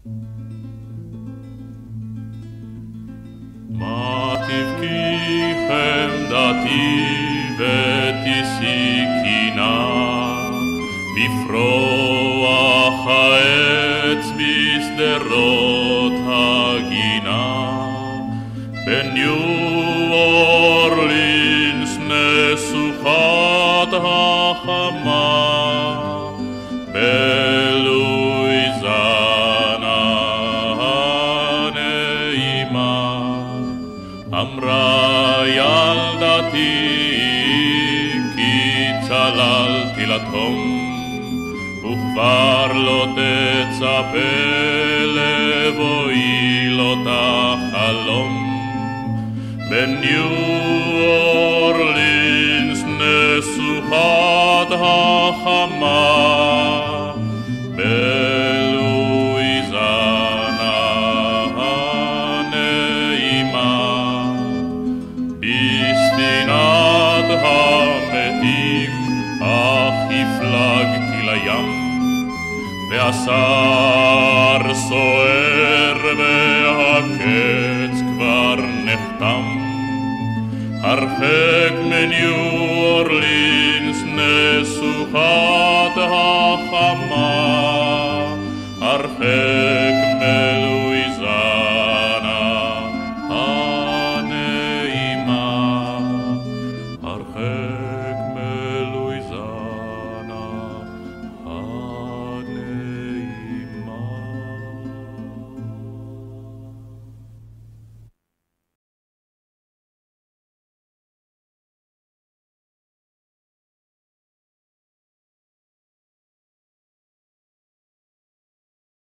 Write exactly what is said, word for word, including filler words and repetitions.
מה תבכי חמדתי ותישאי קינה, בפרוח העץ בשדרות הגינה. בניו אורלינס נסוכת החמה, בלואיזנה הנעימה. אמרה ילדתי כי צללתי לתהום, וכבר לא תצפה לבואי לא תחלום. בניו אורלינס נסוכת החמה, בלואיזנה הנעימה. בספינת המתים אך הפלגתי לים, והשר סוער והקץ כבר נחתם. הרחק מניו אורלינס נסוכת החמה, הרחק